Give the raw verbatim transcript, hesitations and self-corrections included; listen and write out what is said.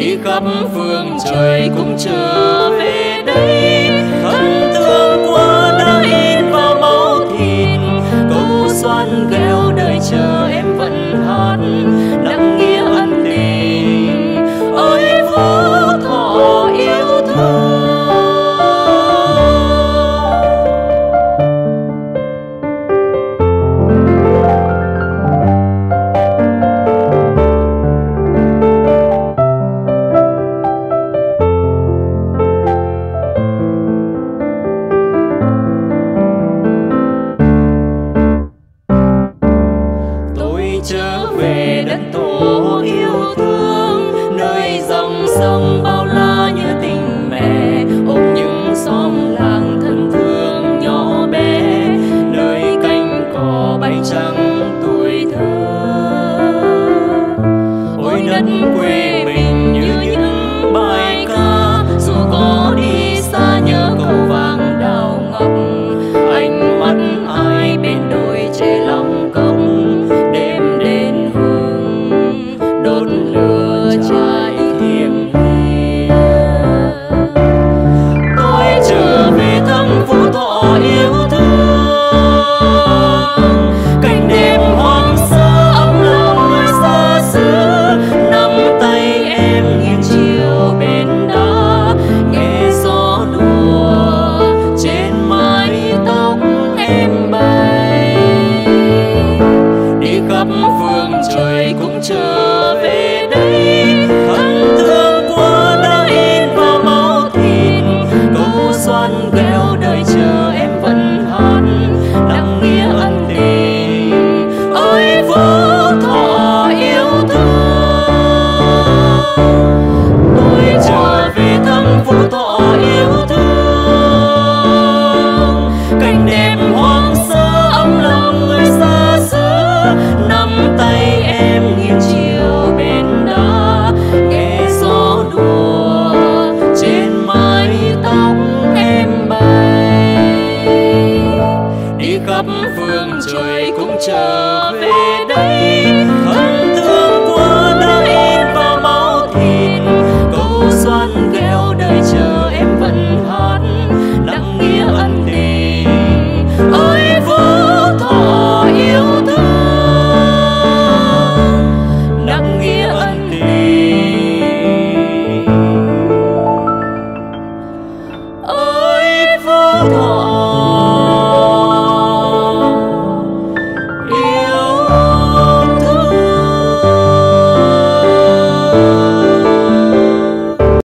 đi khắp phương trời cũng trở về đây. Thần tượng qua đã in vào máu thịt, câu xoan gheo đời chờ em vẫn hát nặng nghĩa ân tình. Ôi Phú Thọ yêu thương. Trở về đất tổ yêu thương, nơi dòng sông bao la như tình mẹ, ôm những xóm làng thân thương nhỏ bé, nơi cánh cỏ bay trắng tuổi thơ. Ôi đất quê